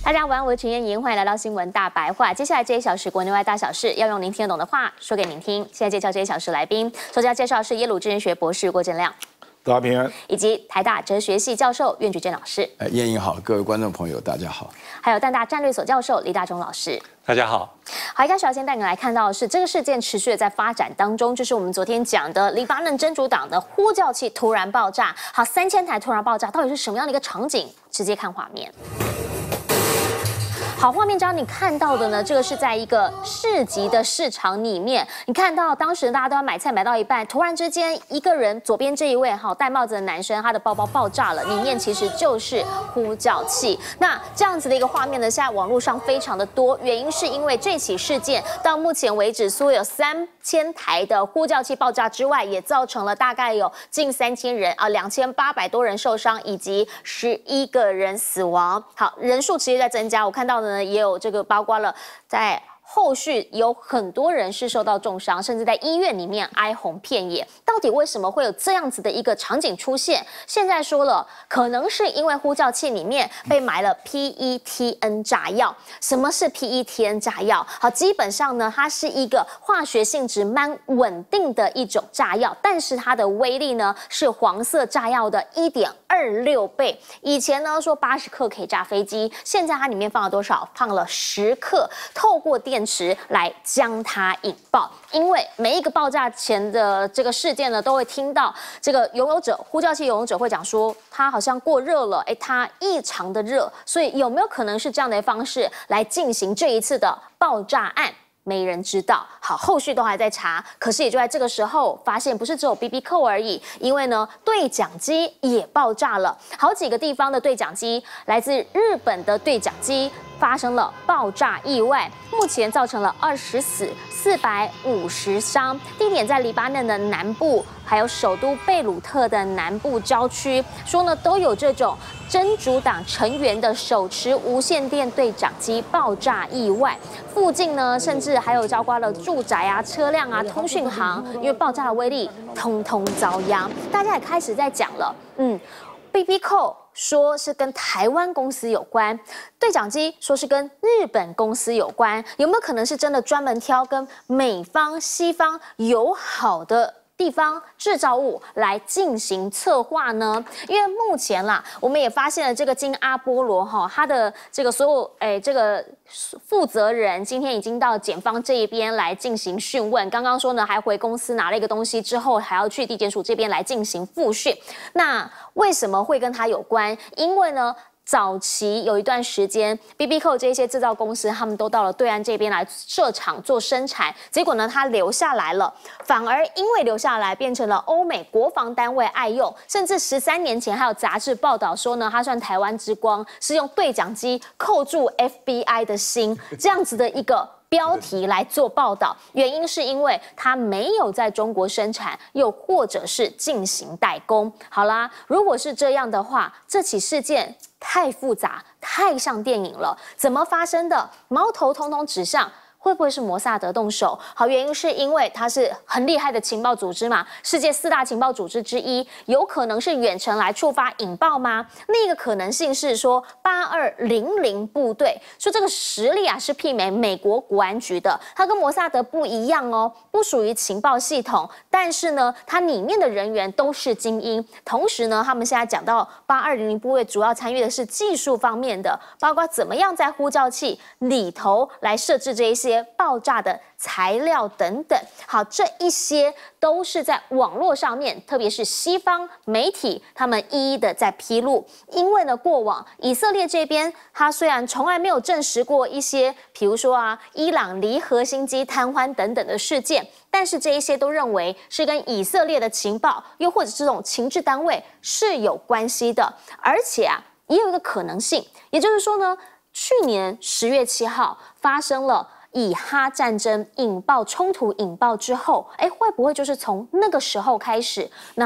大家晚安，我是陈燕莹，欢迎来到新闻大白话。接下来这一小时国内外大小事，要用您听得懂的话说给您听。现在介绍这一小时来宾，首先要介绍是耶鲁政治学博士郭正亮， 大家平安， 以及台大哲学系教授苑菊珍老师。 燕莹好，各位观众朋友大家好。 还有淡大战略所教授李大中老师。 大家好。 好，一开始要先带你来看到的是这个事件持续的在发展当中，就是我们昨天讲的黎巴嫩真主党的呼叫器突然爆炸。好，3000台突然爆炸，到底是什么样的一个场景？直接看画面。好，画面上你看到的呢，这个是在一个市集的市场里面，你看到当时大家都要买菜，买到一半，突然之间一个人，左边这一位戴帽子的男生，他的包包爆炸了，里面其实就是呼叫器。那这样子的一个画面呢，现在网络上非常的多，原因是因为这起事件到目前为止，所有3000台的呼叫器爆炸之外，也造成了大概有近3000人2800多人受伤，以及11个人死亡。好，人数持续在增加，我看到的呢也有这个包括了在后续有很多人是受到重伤，甚至在医院里面哀鸿遍野。到底为什么会有这样子的一个场景出现？现在说了，可能是因为呼叫器里面被埋了 PETN 炸药。什么是 PETN 炸药？好，基本上呢，它是一个化学性质蛮稳定的一种炸药，但是它的威力呢是黄色炸药的1.26倍。以前呢说80克可以炸飞机，现在它里面放了多少？放了10克，透过电池来将它引爆。因为每一个爆炸前的这个事件呢，都会听到这个拥有者呼叫器拥有者会讲说，它好像过热了，它异常的热，所以有没有可能是这样的方式来进行这一次的爆炸案？没人知道。好，后续都还在查，可是也就在这个时候发现，不是只有 BB 扣而已，因为呢，对讲机也爆炸了，好几个地方的对讲机，来自日本的对讲机发生了爆炸意外，目前造成了20死，450伤，地点在黎巴嫩的南部，还有首都贝鲁特的南部郊区，说呢都有这种真主党成员的手持无线电对讲机爆炸意外，附近呢甚至还有包括了住宅啊、车辆啊、通讯行，因为爆炸的威力通通遭殃，大家也开始在讲了，BB 扣说是跟台湾公司有关，对讲机说是跟日本公司有关，有没有可能是真的专门挑跟美方、西方友好的地方制造物来进行策划呢？因为目前啦，我们也发现了这个金阿波罗他的这个所有这个负责人今天已经到检方这一边来进行讯问。刚刚说呢，还回公司拿了一个东西之后，还要去地检署这边来进行复讯。那为什么会跟他有关？因为呢，早期有一段时间 ，BB 扣这些制造公司，他们都到了对岸这边来设厂做生产，结果呢，他留下来了，反而因为留下来，变成了欧美国防单位爱用，甚至13年前还有杂志报道说呢，他算台湾之光，是用对讲机扣住 FBI 的心，这样子的一个标题来做报道，原因是因为它没有在中国生产，又或者是进行代工。好啦，如果是这样的话，这起事件太复杂，太像电影了，怎么发生的？矛头通通指向会不会是摩萨德动手？好，原因是因为它是很厉害的情报组织嘛，世界4大情报组织之一，有可能是远程来触发引爆吗？另一个可能性是说8200部队，说这个实力是媲美美国国安局的，它跟摩萨德不一样哦，不属于情报系统，但是呢，它里面的人员都是精英。同时呢，他们现在讲到8200部队主要参与的是技术方面的，包括怎么样在呼叫器里头来设置这一些爆炸的材料等等。好，这一些都是在网络上面，特别是西方媒体，他们一一的在披露。因为呢，过往以色列这边，他虽然从来没有证实过一些，比如说伊朗离核心机瘫痪等等的事件，但是这一些都认为是跟以色列的情报，又或者这种情治单位是有关系的。而且也有一个可能性，也就是说呢，去年10月7号发生了以哈战争引爆冲突引爆之后，会不会就是从那个时候开始，那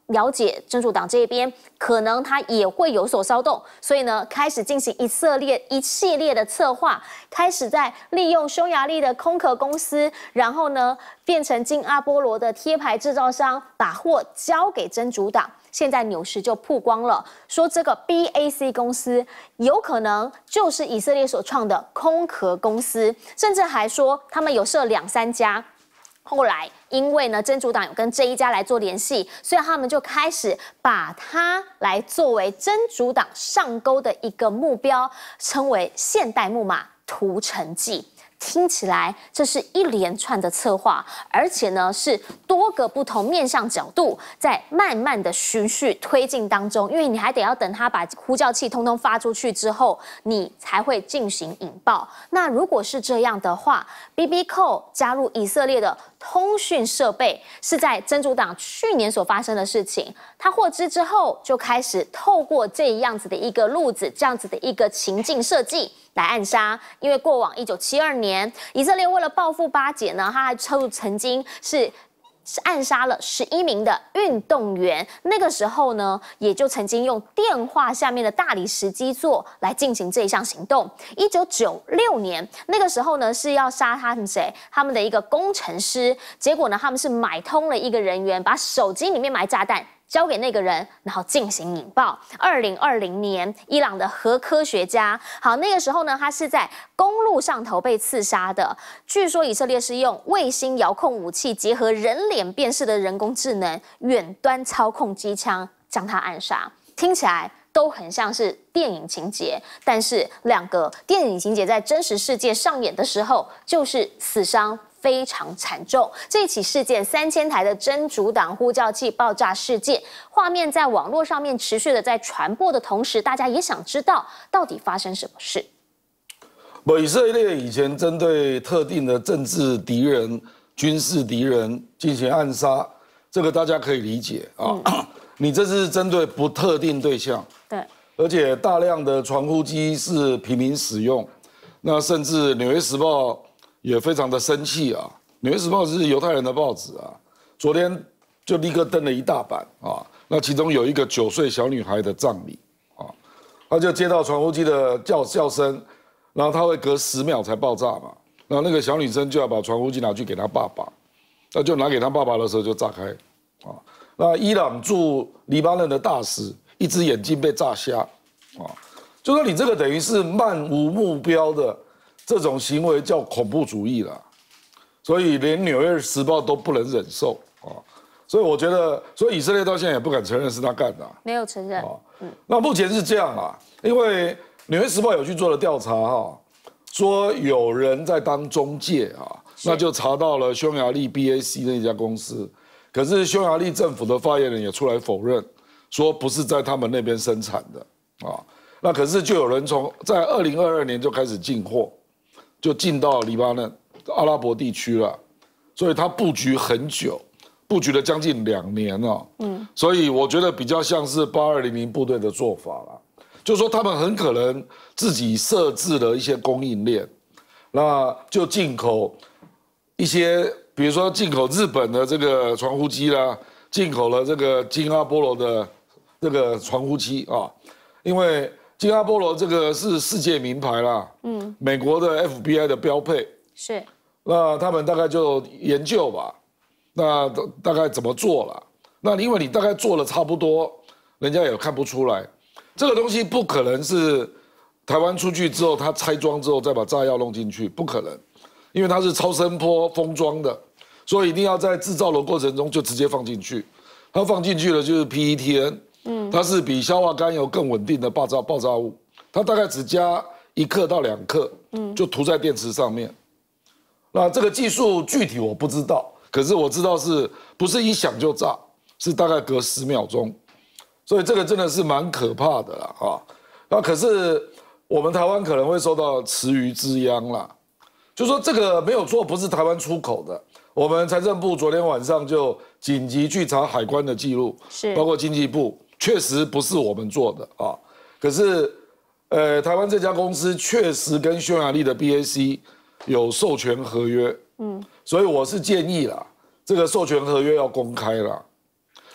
了解真主党这边可能他也会有所骚动，所以呢，开始进行一系列的策划，开始在利用匈牙利的空壳公司，然后呢变成金阿波罗的贴牌制造商，把货交给真主党。现在纽时就曝光了，说这个 BAC 公司有可能就是以色列所创的空壳公司，甚至还说他们有设2、3家。后来，因为呢，真主党有跟这一家来做联系，所以他们就开始把它来作为真主党上钩的一个目标，称为现代木马屠城记。听起来这是一连串的策划，而且呢是多个不同面向角度在慢慢的循序推进当中，因为你还得要等他把呼叫器通通发出去之后，你才会进行引爆。那如果是这样的话 ，BBCO 加入以色列的通讯设备是在真主党去年所发生的事情，他获知之后就开始透过这样子的一个路子，这样子的一个情境设计来暗杀。因为过往1972年，以色列为了报复巴解呢，他还曾经是暗杀了11名的运动员。那个时候呢，也就曾经用电话下面的大理石基座来进行这一项行动。1996年，那个时候呢是要杀他们谁？他们的一个工程师。结果呢，他们是买通了一个人员，把手机里面埋炸弹交给那个人，然后进行引爆。2020年，伊朗的核科学家，好，那个时候呢，他是在公路上头被刺杀的。据说以色列是用卫星遥控武器结合人脸辨识的人工智能，远端操控机枪将他暗杀。听起来都很像是电影情节，但是2个电影情节在真实世界上演的时候，就是死伤非常惨重。这起事件3000台的真主党呼叫器爆炸事件，画面在网络上面持续的在传播的同时，大家也想知道到底发生什么事。 以色列以前针对特定的政治敌人、军事敌人进行暗杀，这个大家可以理解啊。你这是针对不特定对象， 对， 而且大量的传呼机是平民使用，那甚至《纽约时报》也非常的生气啊。《纽约时报》是犹太人的报纸啊，昨天就立刻登了一大版啊。那其中有一个9岁小女孩的葬礼啊，他就接到传呼机的叫声，然后他会隔10秒才爆炸嘛。然后那个小女生就要把传呼机拿去给她爸爸，那就拿给她爸爸的时候就炸开啊。那伊朗驻黎巴嫩的大使一只眼睛被炸瞎啊，就说你这个等于是漫无目标的这种行为叫恐怖主义啦，所以连《纽约时报》都不能忍受啊。所以我觉得，所以以色列到现在也不敢承认是他干的， 没有承认。 那目前是这样啊，因为《纽约时报》有去做了调查哈，说有人在当中介啊，那就查到了匈牙利 BAC 那家公司。可是匈牙利政府的发言人也出来否认，说不是在他们那边生产的啊。那可是就有人在2022年就开始进货，就进到黎巴嫩、阿拉伯地区了，所以他布局很久，布局了将近2年了。所以我觉得比较像是8200部队的做法啦，就是说他们很可能自己设置了一些供应链，那就进口一些。比如说进口日本的这个传呼机啦，进口了这个金阿波罗的这个传呼机啊，因为金阿波罗这个是世界名牌啦，美国的 FBI 的标配是， 那他们大概就研究吧，那大概怎么做了？那因为你大概做了差不多，人家也看不出来，这个东西不可能是台湾出去之后，它拆装之后再把炸药弄进去，不可能，因为它是超声波封装的。所以一定要在制造的过程中就直接放进去，它放进去了就是 PETN，它是比硝化甘油更稳定的爆炸物，它大概只加1克到2克，就涂在电池上面。那这个技术具体我不知道，可是我知道是不是一响就炸，是大概隔10秒钟，所以这个真的是蛮可怕的啦啊。那可是我们台湾可能会受到池鱼之殃啦，就说这个没有错，不是台湾出口的。我们财政部昨天晚上就紧急去查海关的记录，包括经济部，确实不是我们做的啊。可是，台湾这家公司确实跟匈牙利的 BAC 有授权合约，所以我是建议啦，这个授权合约要公开啦。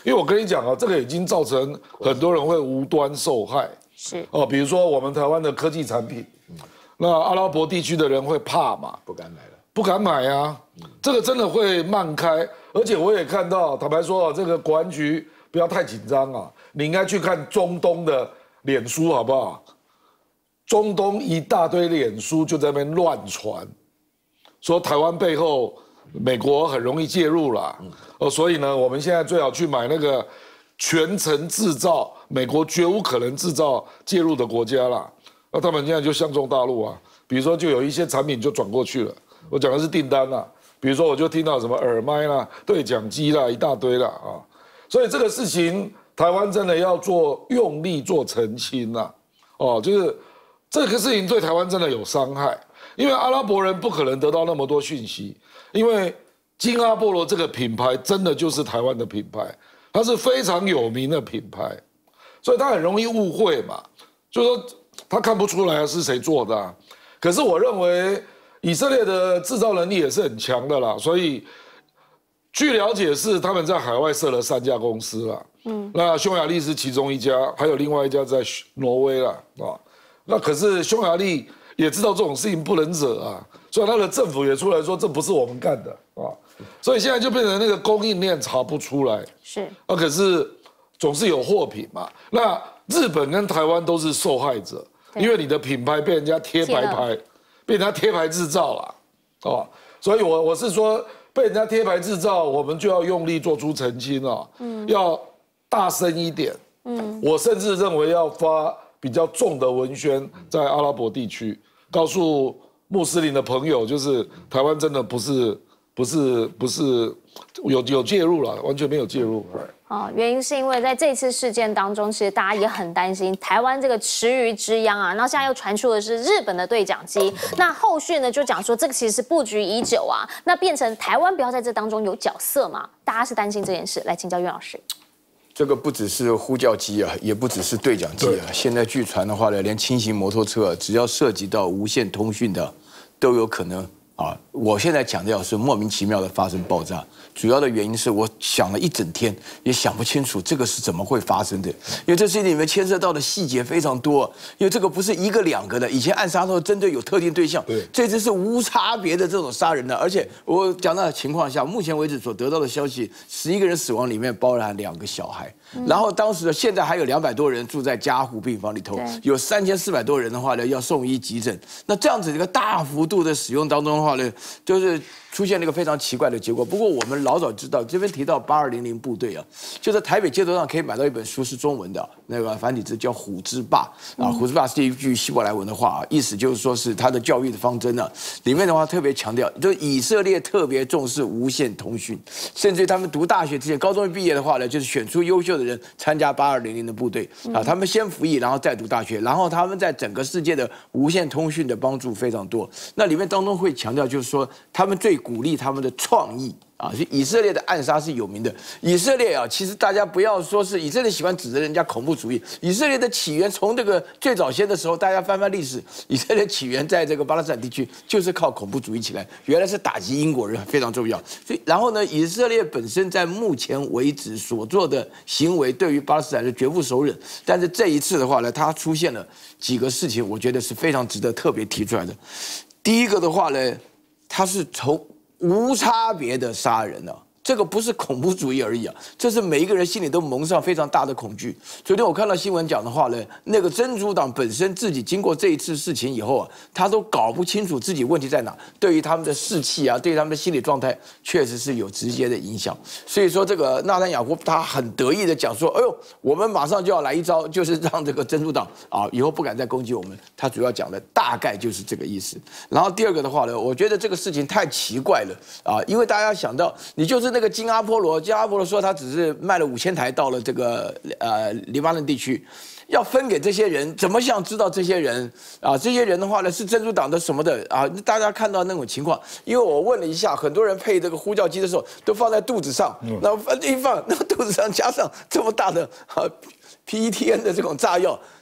因为我跟你讲啊，这个已经造成很多人会无端受害。 是哦，比如说我们台湾的科技产品，那阿拉伯地区的人会怕嘛， 不敢买了。 不敢买啊，这个真的会慢开。而且我也看到，坦白说啊，这个国安局不要太紧张啊，你应该去看中东的脸书好不好？中东一大堆脸书就在那边乱传，说台湾背后美国很容易介入啦，所以呢，我们现在最好去买那个全程制造，美国绝无可能制造介入的国家啦。那他们现在就相中大陆啊，比如说就有一些产品就转过去了。我讲的是订单啦，比如说我就听到什么耳麦啦、对讲机啦，一大堆啦啊，所以这个事情台湾真的要用力做澄清啦，哦，就是这个事情对台湾真的有伤害，因为阿拉伯人不可能得到那么多讯息，因为金阿波罗这个品牌真的就是台湾的品牌，它是非常有名的品牌，所以他很容易误会嘛，就说他看不出来是谁做的啊，可是我认为。以色列的制造能力也是很强的啦，所以据了解是他们在海外设了3家公司啦，那匈牙利是其中一家，还有另外一家在挪威啦，啊，那可是匈牙利也知道这种事情不能惹啊，所以他的政府也出来说这不是我们干的啊，所以现在就变成那个供应链查不出来， 是啊，可是总是有货品嘛，那日本跟台湾都是受害者，因为你的品牌被人家贴白牌。被人家贴牌制造了，哦，所以我是说，被人家贴牌制造，我们就要用力做出澄清啊，要大声一点，我甚至认为要发比较重的文宣在阿拉伯地区，告诉穆斯林的朋友，就是台湾真的不是有介入了，完全没有介入。 原因是因为在这次事件当中，其实大家也很担心台湾这个池鱼之殃啊。然后现在又传出的是日本的对讲机，那后续呢就讲说这个其实是布局已久啊，那变成台湾不要在这当中有角色嘛？大家是担心这件事，来请教岳老师。 这个不只是呼叫机啊，也不只是对讲机啊。现在据传的话呢，连轻型摩托车只要涉及到无线通讯的，都有可能啊。我现在强调是莫名其妙的发生爆炸。主要的原因是我想了一整天，也想不清楚这个是怎么会发生的，因为这事情里面牵涉到的细节非常多。因为这个不是1个2个的，以前暗杀都针对有特定对象，这次是无差别的这种杀人的。而且我讲到的情况下，目前为止所得到的消息，11个人死亡里面包含2个小孩，然后当时现在还有200多人住在加护病房里头，有3400多人的话呢要送医急诊。那这样子一个大幅度的使用当中的话呢，就是出现了一个非常奇怪的结果。不过我们老早知道，这边提到8200部队啊，就在台北街头上可以买到一本书，是中文的，那个繁体字叫《虎之霸》啊，《虎之霸》是一句希伯来文的话，意思就是说是他的教育的方针啊。里面的话特别强调，就以色列特别重视无线通讯，甚至于他们读大学之前，高中毕业的话呢，就是选出优秀的人参加8200的部队啊，他们先服役，然后再读大学，然后他们在整个世界的无线通讯的帮助非常多。那里面当中会强调，就是说他们最鼓励他们的创意。啊，以色列的暗杀是有名的。以色列啊，其实大家不要说是以色列喜欢指责人家恐怖主义。以色列的起源从这个最早先的时候，大家翻翻历史，以色列起源在这个巴勒斯坦地区就是靠恐怖主义起来，原来是打击英国人非常重要。所以，然后呢，以色列本身在目前为止所做的行为，对于巴勒斯坦人绝不手软。但是这一次的话呢，它出现了几个事情，我觉得是非常值得特别提出来的。第一个的话呢，它是从无差别的杀人啊，这个不是恐怖主义而已啊，这是每一个人心里都蒙上非常大的恐惧。昨天我看到新闻讲的话呢，那个真主党本身自己经过这一次事情以后啊，他都搞不清楚自己问题在哪，对于他们的士气啊，对于他们的心理状态，确实是有直接的影响。所以说，这个纳坦雅胡他很得意的讲说，哎呦，我们马上就要来一招，就是让这个真主党啊以后不敢再攻击我们。他主要讲的大概就是这个意思。然后第二个的话呢，我觉得这个事情太奇怪了啊，因为大家想到你就是那个金阿波罗说他只是卖了5000台到了这个黎巴嫩地区，要分给这些人，怎么想知道这些人啊？这些人的话呢是真主党的什么的啊？大家看到那种情况，因为我问了一下，很多人配这个呼叫机的时候都放在肚子上，然后一放，那肚子上加上这么大的PETN 的这种炸药。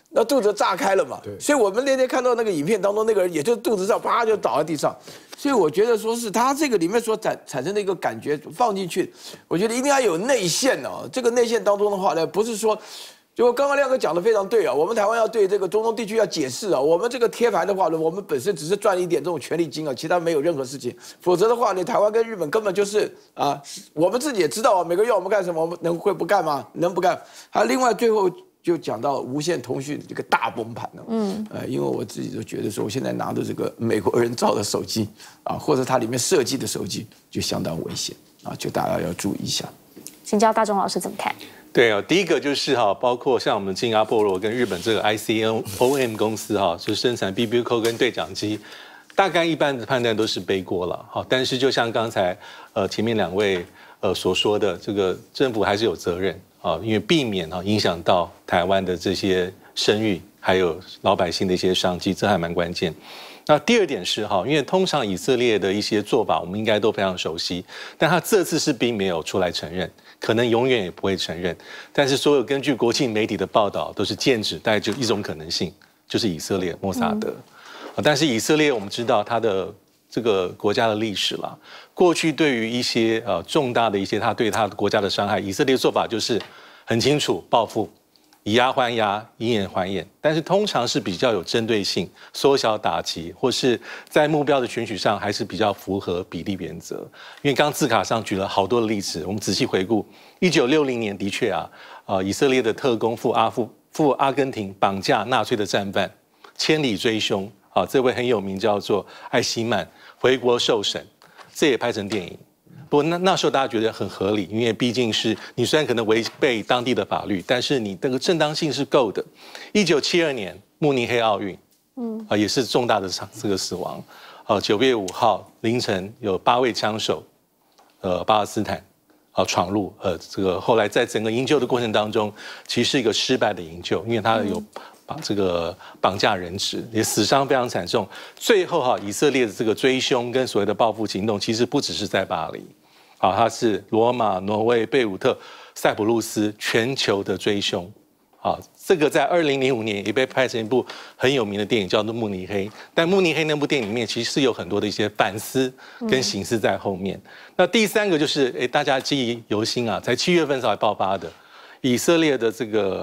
那肚子炸开了嘛。所以我们那天看到那个影片当中，那个人也就是肚子上啪就倒在地上。所以我觉得说是他这个里面所产生的一个感觉放进去，我觉得一定要有内线哦。这个内线当中的话呢，不是说。就刚刚亮哥讲的非常对啊，我们台湾要对这个中东地区要解释啊，我们这个贴牌的话呢，我们本身只是赚了一点这种权利金啊，其他没有任何事情。否则的话呢，台湾跟日本根本就是啊，我们自己也知道啊，每个月我们干什么，我们会不干吗？能不干？还有另外最后就讲到无线通讯这个大崩盘了，因为我自己都觉得说，我现在拿的这个美国人造的手机啊，或者它里面设计的手机就相当危险啊，就大家要注意一下。 请教大钟老师怎么看？ 对啊，第一个就是包括像我们新加坡罗跟日本这个 ICOM 公司就生产 BBQ 跟对讲机，大概一般的判断都是背锅了但是就像刚才前面2位所说的，这个政府还是有责任因为避免影响到台湾的这些声誉，还有老百姓的一些商机，这还蛮关键。那第二点是因为通常以色列的一些做法，我们应该都非常熟悉，但他这次是并没有出来承认，可能永远也不会承认。但是所有根据国际媒体的报道，都是剑指大概就一种可能性，就是以色列莫萨德。但是以色列我们知道它的这个国家的历史啦，过去对于一些重大的一些他对他的国家的伤害，以色列做法就是很清楚报复。以牙还牙，以眼还眼，但是通常是比较有针对性，缩小打击，或是在目标的选取上还是比较符合比例原则。因为刚字卡上举了好多的例子，我们仔细回顾，1960年的确以色列的特工赴阿根廷绑架纳粹的战犯，千里追凶这位很有名叫做艾希曼回国受审，这也拍成电影。不过那时候大家觉得很合理，因为毕竟是你虽然可能违背当地的法律，但是你这个正当性是够的。1972年慕尼黑奥运，也是重大的这个死亡。9月5号凌晨有8位枪手，巴勒斯坦闯入，这个后来在整个营救的过程当中，其实是一个失败的营救，因为他有把这个绑架人质，也死伤非常惨重。最后以色列的这个追凶跟所谓的报复行动，其实不只是在巴黎。它是罗马、挪威、贝鲁特、塞浦路斯全球的追凶。这个在2005年也被拍成一部很有名的电影，叫做《慕尼黑》。但慕尼黑那部电影里面其实是有很多的一些反思跟省思在后面。那第三个就是大家记忆犹新在7月份才爆发的以色列的这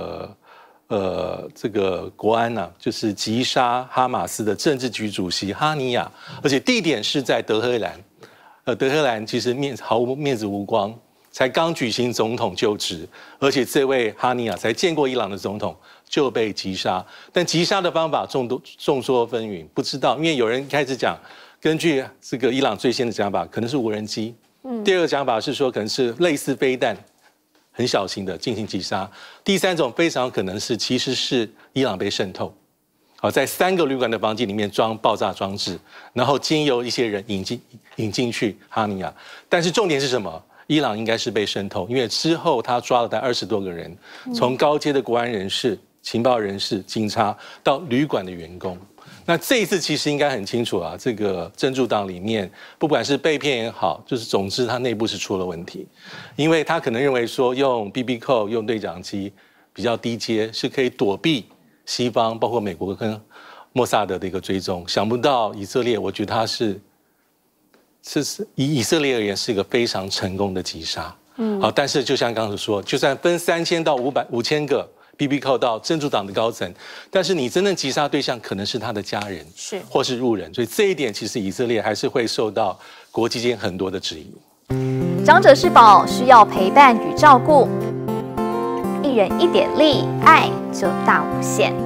个国安就是击杀哈马斯的政治局主席哈尼亚，而且地点是在德黑兰。德黑兰其实毫无面子无光，才刚举行总统就职，而且这位哈尼亚才见过伊朗的总统就被击杀，但击杀的方法众说纷纭，不知道，因为有人开始讲，根据这个伊朗最新的讲法，可能是无人机，第二个讲法是说可能是类似飞弹，很小型的进行击杀，第三种非常可能是其实是伊朗被渗透。在3个旅馆的房间里面装爆炸装置，然后经由一些人引进去哈尼亚。但是重点是什么？伊朗应该是被渗透，因为之后他抓了大概20多个人，从高阶的国安人士、情报人士、警察到旅馆的员工。那这一次其实应该很清楚这个真主党里面，不管是被骗也好，就是总之他内部是出了问题，因为他可能认为说用 BB 用对讲机比较低阶是可以躲避西方包括美国跟莫萨德的一个追踪，想不到以色列，我觉得它是以以色列而言是一个非常成功的击杀。但是就像刚才说，就算分3000到5000个 BB 到真主党的高层，但是你真正击杀对象可能是他的家人，或是路人，所以这一点其实以色列还是会受到国际间很多的质疑。 长者是宝，需要陪伴与照顾，一人一点力，爱就大无限。